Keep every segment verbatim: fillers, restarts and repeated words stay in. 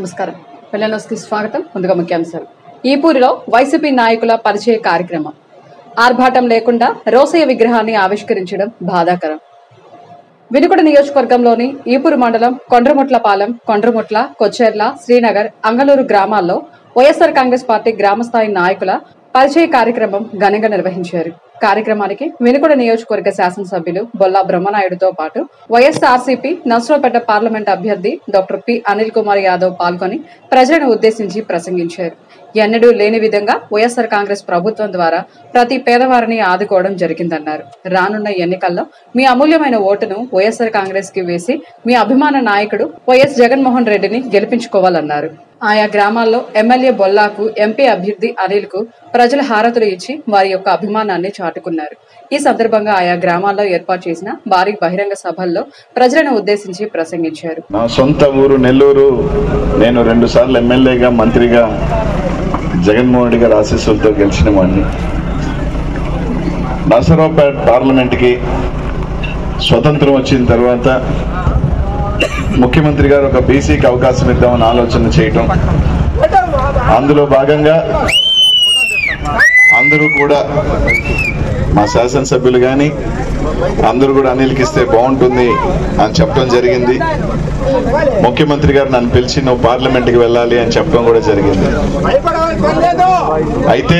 నమస్కారం. వెల్లనోస్కి స్వాగతం. ముందుగా ముఖ్యాంశాలు. ఈపూరిలో వైసీపీ నాయకుల పరిచయ కార్యక్రమం. ఆర్భాటం లేకుండా రోసయ్య విగ్రహాన్ని ఆవిష్కరించడం బాధాకరం. వినుకొండ నియోజకవర్గంలోని ఈపూరు మండలం కొండ్రముట్లపాలెం, కొండ్రముట్ల, కొచ్చెర్ల, శ్రీనగర్, అంగలూరు గ్రామాల్లో వైఎస్ఆర్ కాంగ్రెస్ పార్టీ గ్రామస్థాయి నాయకుల పరిచయ కార్యక్రమం ఘనంగా నిర్వహించారు. కార్యక్రమానికి వినుకొండ నియోజకవర్గ శాసనసభ్యులు బొల్లా బ్రహ్మనాయుడుతో పాటు వైఎస్ఆర్సీపీ నర్సరావుపేట పార్లమెంట్ అభ్యర్థి డాక్టర్ పి అనిల్ కుమార్ యాదవ్ పాల్గొని ప్రజలను ఉద్దేశించి ప్రసంగించారు. ఎన్నడూ లేని విధంగా వైఎస్ఆర్ కాంగ్రెస్ ప్రభుత్వం ద్వారా ప్రతి పేదవారిని ఆదుకోవడం జరిగిందన్నారు. రానున్న ఎన్నికల్లో మీ అమూల్యమైన ఓటును వైఎస్ఆర్ కాంగ్రెస్ కి వేసి మీ అభిమాన నాయకుడు వైఎస్ జగన్మోహన్ రెడ్డిని గెలిపించుకోవాలన్నారు. ఆయా గ్రామాల్లో ఎమ్మెల్యే బొల్లాకు, ఎంపీ అభ్యర్థి అనిల్ కు ప్రజల హారతులు ఇచ్చి వారి యొక్క అభిమానాన్ని చాటుకున్నారు. ఈ సందర్భంగా ఆయా గ్రామాల్లో ఏర్పాటు చేసిన భారీ బహిరంగ సభల్లో ప్రజలను ఉద్దేశించి ప్రసంగించారు. నా సొంత ఊరు నెల్లూరు. నేను రెండు సార్లు ఎమ్మెల్యేగా, మంత్రిగా జగన్మోహన్ రెడ్డి గారి ఆశీస్సులతో గెలిచిన వాడిని. నర్సరావుపేట పార్లమెంట్కి స్వతంత్రం వచ్చిన తర్వాత ముఖ్యమంత్రి గారు ఒక బీసీకి అవకాశం ఇద్దామని ఆలోచన చేయటం, అందులో భాగంగా అందరూ కూడా మా శాసనసభ్యులు కానీ అందరూ కూడా అనిల్కి ఇస్తే బాగుంటుంది అని చెప్పడం జరిగింది. ముఖ్యమంత్రి గారు నన్ను పిలిచి నువ్వు పార్లమెంట్కి వెళ్ళాలి అని చెప్పడం కూడా జరిగింది. అయితే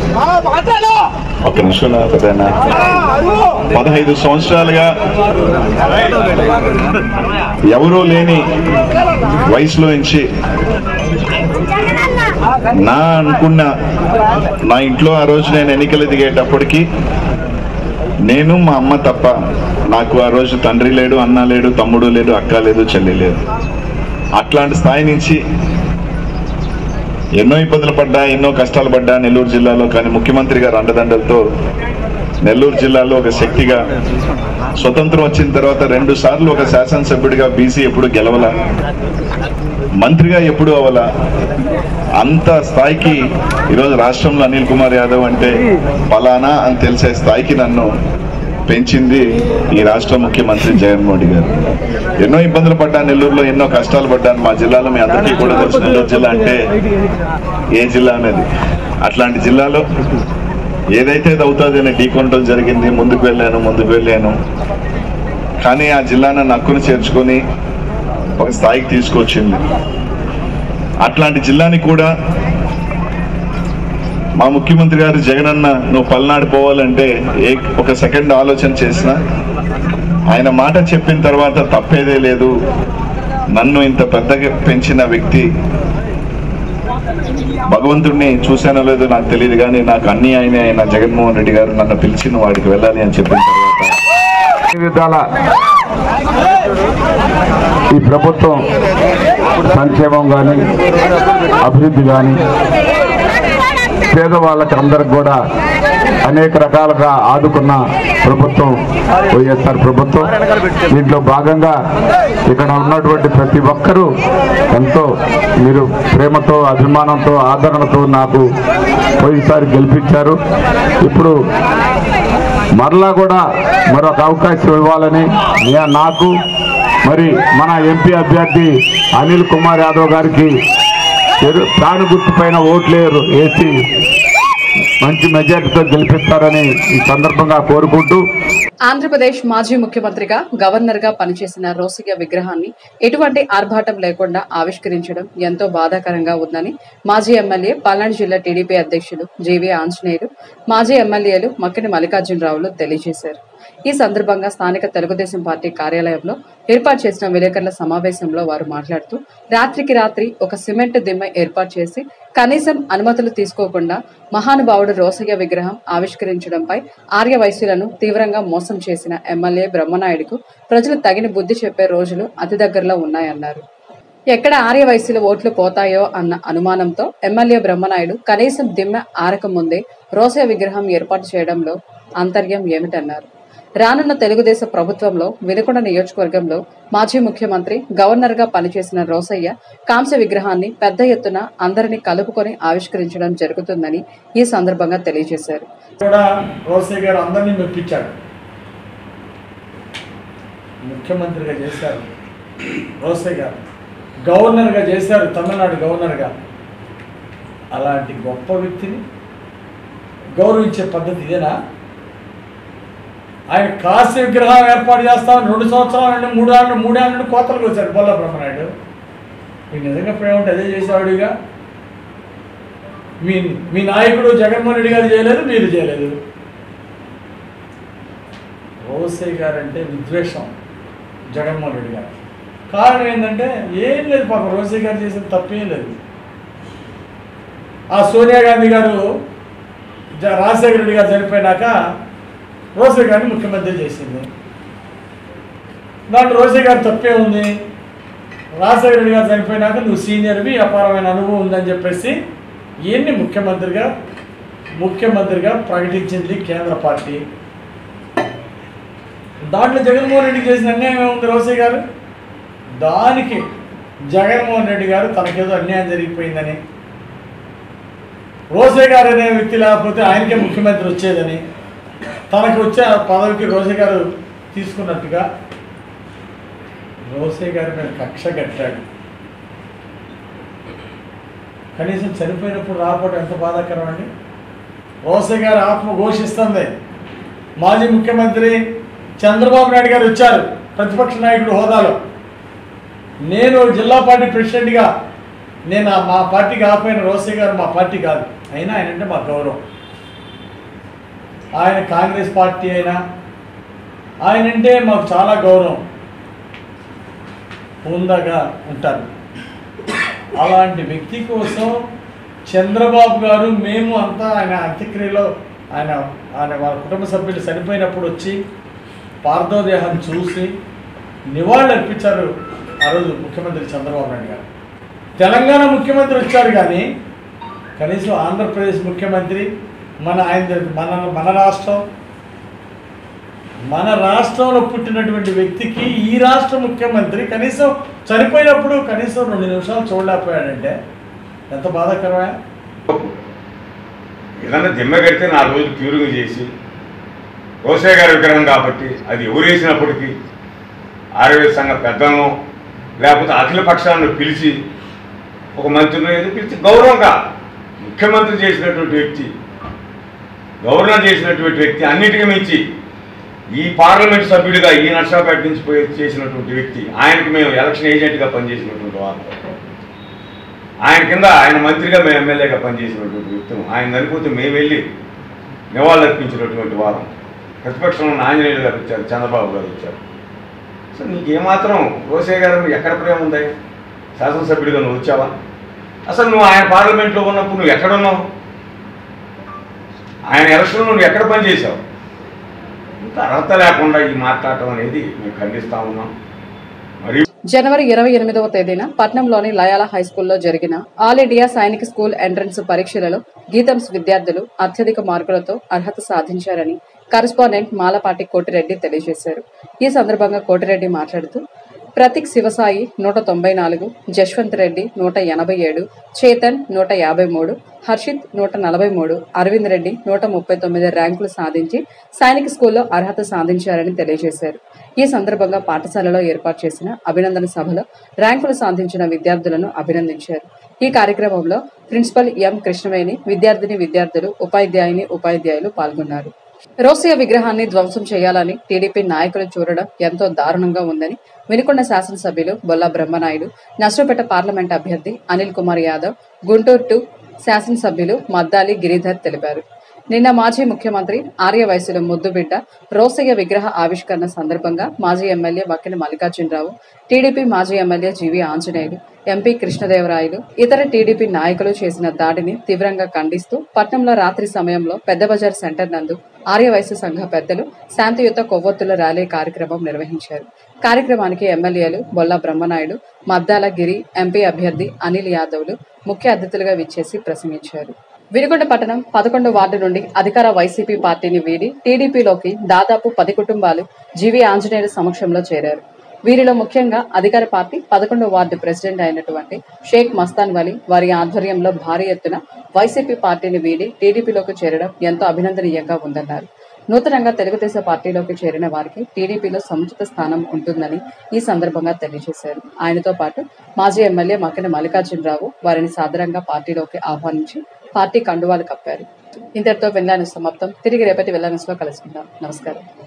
ఒక నిమిషం పెద్దనా, పదహైదు సంవత్సరాలుగా ఎవరూ లేని వయసులో నుంచి నా అనుకున్న నా ఇంట్లో ఆ రోజు నేను ఎన్నికలు దిగేటప్పటికి నేను మా అమ్మ తప్ప నాకు ఆ రోజు తండ్రి లేడు, అన్న లేడు, తమ్ముడు లేడు, అక్క లేదు, చెల్లి లేదు. అట్లాంటి స్థాయి నుంచి ఎన్నో ఇబ్బందులు పడ్డా, ఎన్నో కష్టాలు పడ్డా నెల్లూరు జిల్లాలో. కానీ ముఖ్యమంత్రి గారు అండదండలతో నెల్లూరు జిల్లాలో ఒక శక్తిగా, స్వతంత్రం వచ్చిన తర్వాత రెండు సార్లు ఒక శాసనసభ్యుడిగా బీసీ ఎప్పుడు గెలవలా, మంత్రిగా ఎప్పుడు అవలా, అంత స్థాయికి ఈరోజు రాష్ట్రంలో అనిల్ కుమార్ యాదవ్ అంటే పలానా అని తెలిసే స్థాయికి నన్ను పెంచింది ఈ రాష్ట్ర ముఖ్యమంత్రి జగన్మోహన్ రెడ్డి గారు. ఎన్నో ఇబ్బందులు పడ్డాను నెల్లూరులో, ఎన్నో కష్టాలు పడ్డాను. మా జిల్లాలో మీ అందరికీ కూడా తెలుసు నెల్లూరు జిల్లా అంటే ఏ జిల్లా అనేది. అట్లాంటి జిల్లాలో ఏదైతే అవుతుంది అని ఢీకొనడం జరిగింది. ముందుకు వెళ్ళాను ముందుకు వెళ్ళాను కానీ ఆ జిల్లా నన్ను హక్కును చేర్చుకొని ఒక స్థాయికి తీసుకొచ్చింది. అట్లాంటి జిల్లాని కూడా మా ముఖ్యమంత్రి గారు జగనన్న నువ్వు పల్నాడు పోవాలంటే ఏ ఒక సెకండ్ ఆలోచన చేసిన ఆయన మాట చెప్పిన తర్వాత తప్పేదే లేదు. నన్ను ఇంత పెద్దగా పెంచిన వ్యక్తి భగవంతుడిని చూశానో లేదో నాకు తెలియదు కానీ నాకు అన్ని ఆయన ఆయన జగన్మోహన్ రెడ్డి గారు నన్ను పిలిచిన వాడికి వెళ్ళాలి అని చెప్పిన తర్వాత ఈ ప్రభుత్వం సంక్షేమం కానీ అభివృద్ధి కానీ పేదవాళ్ళకి అందరికి కూడా అనేక రకాలుగా ఆదుకున్న ప్రభుత్వం వైఎస్ఆర్ ప్రభుత్వం. దీంట్లో భాగంగా ఇక్కడ ఉన్నటువంటి ప్రతి ఒక్కరూ ఎంతో మీరు ప్రేమతో, అభిమానంతో, ఆదరణతో నాకు పోయినసారి గెలిపించారు. ఇప్పుడు మరలా కూడా మరొక అవకాశం ఇవ్వాలని నాకు మరి మన ఎంపీ అభ్యర్థి అనిల్ కుమార్ యాదవ్ గారికి ప్రాణ గుర్తు పైన ఓట్లు వేసి మంచి మెజార్టీతో గెలిపిస్తారని ఈ సందర్భంగా కోరుకుంటూ, ఆంధ్రప్రదేశ్ మాజీ ముఖ్యమంత్రిగా, గవర్నర్ గా పనిచేసిన రోసయ్య విగ్రహాన్ని ఎటువంటి ఆర్భాటం లేకుండా ఆవిష్కరించడం ఎంతో బాధాకరంగా ఉందని మాజీ ఎమ్మెల్యే, పల్నాడు జిల్లా టీడీపీ అధ్యక్షులు జీవీ ఆంజనేయులు, మాజీ ఎమ్మెల్యేలు మక్కిన మల్లికార్జునరావులు తెలియజేశారు. ఈ సందర్భంగా స్థానిక తెలుగుదేశం పార్టీ కార్యాలయంలో ఏర్పాటు చేసిన విలేకరుల సమావేశంలో వారు మాట్లాడుతూ, రాత్రికి రాత్రి ఒక సిమెంట్ దిమ్మె ఏర్పాటు చేసి కనీసం అనుమతులు తీసుకోకుండా మహానుభావుడు రోసయ్య విగ్రహం ఆవిష్కరించడంపై ఆర్యవైశ్యులను తీవ్రంగా మోసం చేసిన ఎమ్మెల్యే బ్రహ్మనాయుడుకు ప్రజలు తగిన బుద్ధి చెప్పే రోజులు అతి దగ్గరలో ఉన్నాయన్నారు. ఎక్కడ ఆర్యవైశ్యుల ఓట్లు పోతాయో అన్న అనుమానంతో ఎమ్మెల్యే బ్రహ్మనాయుడు కనీసం దిమ్మె ఆరక ముందే రోసయ్య విగ్రహం ఏర్పాటు చేయడంలో అంతర్యం ఏమిటన్నారు. రానున్న తెలుగుదేశం ప్రభుత్వంలో వినుకొండ నియోజకవర్గంలో మాజీ ముఖ్యమంత్రి, గవర్నర్ గా పనిచేసిన రోసయ్య కాంస్య విగ్రహాన్ని పెద్ద ఎత్తున అందరినీ కలుపుకొని ఆవిష్కరించడం జరుగుతుందని ఈ సందర్భంగా తెలియజేశారు. ముఖ్యమంత్రిగా చేశారు రోసయ్య గారు. గవర్నర్గా చేశారు, తమిళనాడు గవర్నర్గా. అలాంటి గొప్ప వ్యక్తిని గౌరవించే పద్ధతి ఇదేనా? ఆయన కాశీ విగ్రహం ఏర్పాటు చేస్తామని రెండు సంవత్సరాల నుండి మూడేళ్ళు మూడేళ్ళ నుండి కోతలకు వచ్చారు బొల్ల బ్రహ్మనాయుడు. మీకు నిజంగా ప్రేమ ఉంటే అదే చేసేవాడిగా. మీ మీ నాయకుడు జగన్మోహన్ రెడ్డి గారు చేయలేదు, మీరు చేయలేదు. రోసయ్య గారు అంటే విద్వేషం జగన్మోహన్ రెడ్డి గారు. కారణం ఏంటంటే ఏం లేదు, పాపం రోసయ్య గారు చేసిన తప్పేం లేదు. ఆ సోనియా గాంధీ గారు రాజశేఖర రెడ్డి గారు చనిపోయినాక రోసయ్య గారిని ముఖ్యమంత్రి చేసింది. దాంట్లో రోసయ్య గారు తప్పే ఉంది. రాజశేఖర రెడ్డి గారు చనిపోయినాక నువ్వు సీనియర్వి, అపారమైన అనుభవం ఉందని చెప్పేసి ఈయన్ని ముఖ్యమంత్రిగా ముఖ్యమంత్రిగా ప్రకటించింది కేంద్ర పార్టీ. దాంట్లో జగన్మోహన్ రెడ్డి చేసిన అన్యాయం ఏముంది రోసయ్య గారు? దానికి జగన్మోహన్ రెడ్డి గారు తనకేదో అన్యాయం జరిగిపోయిందని, రోసయ్య గారు అనే వ్యక్తి లేకపోతే ఆయనకే ముఖ్యమంత్రి వచ్చేదని, తనకు వచ్చే ఆ పదవికి రోసయ్య గారు తీసుకున్నట్టుగా రోసయ్య గారి మీద కక్ష కట్టాడు. కనీసం చనిపోయినప్పుడు రాకపోవడం ఎంత బాధాకరం అండి. రోసయ్య గారి ఆత్మ ఘోషిస్తుంది. మాజీ ముఖ్యమంత్రి చంద్రబాబు నాయుడు గారు వచ్చారు ప్రతిపక్ష నాయకుడు హోదాలో. నేను జిల్లా పార్టీ ప్రెసిడెంట్గా నేను మా పార్టీకి ఆపోయిన రోసయ్య గారు మా పార్టీ కాదు, అయినా ఆయన అంటే మా గౌరవం. ఆయన కాంగ్రెస్ పార్టీ అయినా ఆయనంటే మాకు చాలా గౌరవం, హుందాగా ఉంటారు. అలాంటి వ్యక్తి కోసం చంద్రబాబు గారు మేము అంతా ఆయన అంత్యక్రియలో ఆయన ఆయన వాళ్ళ కుటుంబ సభ్యులు చనిపోయినప్పుడు వచ్చి పార్థోదేహాన్ని చూసి నివాళులు అర్పించారు ఆ రోజు ముఖ్యమంత్రి చంద్రబాబు నాయుడు గారు. తెలంగాణ ముఖ్యమంత్రి వచ్చారు కానీ కనీసం ఆంధ్రప్రదేశ్ ముఖ్యమంత్రి మన ఆయన మన మన రాష్ట్రం మన రాష్ట్రంలో పుట్టినటువంటి వ్యక్తికి ఈ రాష్ట్ర ముఖ్యమంత్రి కనీసం చనిపోయినప్పుడు కనీసం రెండు నిమిషాలు చూడలేకపోయాడంటే ఎంత బాధాకరమే. ఏదన్నా దిమ్మ కడితే నాలుగు రోజులు క్యూరింగ్ చేసి రోసయ్య గారి విగ్రహం కాబట్టి అది ఎవరు వేసినప్పటికీ ఆరోగ్య సంఘ పెద్దలను లేకపోతే అఖిల పక్షాలను పిలిచి ఒక మంత్రిని ఏదో పిలిచి గౌరవంగా ముఖ్యమంత్రి చేసినటువంటి వ్యక్తి, గవర్నర్ చేసినటువంటి వ్యక్తి, అన్నిటికీ మించి ఈ పార్లమెంట్ సభ్యుడిగా ఈ నర్సాపేట నుంచి పోయి చేసినటువంటి వ్యక్తి, ఆయనకి మేము ఎలక్షన్ ఏజెంట్గా పనిచేసినటువంటి వారు, ఆయన కింద ఆయన మంత్రిగా మేము ఎమ్మెల్యేగా పనిచేసినటువంటి వ్యక్తులు, ఆయన చనిపోతే మేము వెళ్ళి నివాళులు అర్పించినటువంటి వారం. ప్రతిపక్షంలో ఆంజనేయులు గారు వచ్చారు, చంద్రబాబు గారు వచ్చారు. సో నీకేమాత్రం రోసయ్య గారు ఎక్కడ ప్రేమ ఉంది? శాసనసభ్యుడిగా నువ్వు వచ్చావా? అసలు నువ్వు ఆయన పార్లమెంట్లో ఉన్నప్పుడు నువ్వు ఎక్కడున్నావు? ఆయన ఎలక్షన్లో నువ్వు ఎక్కడ పనిచేసావు? ఇంత అర్హత లేకుండా ఈ మాట్లాడటం అనేది మేము ఖండిస్తా ఉన్నాం. మరియు జనవరి ఇరవై ఎనిమిదవ తేదీన పట్నంలోని లయాలా హైస్కూల్లో జరిగిన all India Sainik school entrance పరీక్షలలో గీతంస్ విద్యార్థులు అత్యధిక మార్కులతో అర్హత సాధించారని కరెస్పాండెంట్ మాలపాటి కోటిరెడ్డి తెలియజేశారు. ఈ సందర్భంగా కోటిరెడ్డి మాట్లాడుతూ ప్రతీక్ శివసాయి నూట తొంభై నాలుగు, జశ్వంత్ రెడ్డి నూట ఎనభై ఏడు, చేతన్ నూట యాభై మూడు, హర్షిత్ నూట నలభై మూడు, అరవింద్ రెడ్డి నూట ముప్పై తొమ్మిది ర్యాంకులు సాధించి సైనిక్ స్కూల్లో అర్హత సాధించారని తెలియజేశారు. ఈ సందర్భంగా పాఠశాలలో ఏర్పాటు చేసిన అభినందన సభలో ర్యాంకులు సాధించిన విద్యార్థులను అభినందించారు. ఈ కార్యక్రమంలో ప్రిన్సిపల్ ఎం కృష్ణవేణి, విద్యార్థిని విద్యార్థులు, ఉపాధ్యాయుని ఉపాధ్యాయులు పాల్గొన్నారు. రోసయ్య విగ్రహాన్ని ధ్వంసం చేయాలని టీడీపీ నాయకులు చూడడం ఎంతో దారుణంగా ఉందని వినుకొండ శాసనసభ్యులు బొల్లా బ్రహ్మనాయుడు, నర్సరావుపేట పార్లమెంట్ అభ్యర్థి అనిల్ కుమార్ యాదవ్, గుంటూరు టూ శాసనసభ్యులు మద్దాలి గిరిధర్ తెలిపారు. నిన్న మాజీ ముఖ్యమంత్రి ఆర్యవైశ్యుల ముద్దుబిడ్డ రోసయ్య విగ్రహ ఆవిష్కరణ సందర్భంగా మాజీ ఎమ్మెల్యే వక్కిన మల్లికార్జునరావు, టీడీపీ మాజీ MLA GV Anjaneyulu, MP Krishnadevarayalu, ఇతర టీడీపీ నాయకులు చేసిన దాడిని తీవ్రంగా ఖండిస్తూ పట్నంలో రాత్రి సమయంలో పెద్దబజార్ సెంటర్ నందు ఆర్యవైశ్య సంఘ పెద్దలు శాంతియుత కొవ్వొత్తుల ర్యాలీ కార్యక్రమం నిర్వహించారు. కార్యక్రమానికి ఎమ్మెల్యేలు బొల్లా బ్రహ్మనాయుడు, మద్దాల గిరి, ఎంపీ అభ్యర్థి అనిల్ యాదవ్లు ముఖ్య అతిథులుగా విచ్చేసి ప్రసంగించారు. వినుకొండ పట్టణం పదకొండు వార్డు నుండి అధికార వైసీపీ పార్టీని వీడి టీడీపీలోకి దాదాపు పది కుటుంబాలు జీవి ఆంజనేయుల సమక్షంలో చేరారు. వీరిలో ముఖ్యంగా అధికార పార్టీ పదకొండవ వార్డు ప్రెసిడెంట్ అయినటువంటి షేక్ మస్తాన్ వలీ వారి ఆధ్వర్యంలో భారీ ఎత్తున వైసీపీ పార్టీని వీడి టీడీపీలోకి చేరడం ఎంతో అభినందనీయంగా ఉందన్నారు. నూతనంగా తెలుగుదేశం పార్టీలోకి చేరిన వారికి టీడీపీలో సముచిత స్థానం ఉంటుందని ఈ సందర్భంగా తెలియజేశారు. ఆయనతో పాటు మాజీ ఎమ్మెల్యే మక్కిన మల్లికార్జునరావు వారిని సాదరంగా పార్టీలోకి ఆహ్వానించి పార్టీ కండువాలు కప్పారు. ఇంతటితో వెల్లానెస్ సమాప్తం. తిరిగి రేపటి వెల్లానెస్ లో కలుసుకుందాం. నమస్కారం.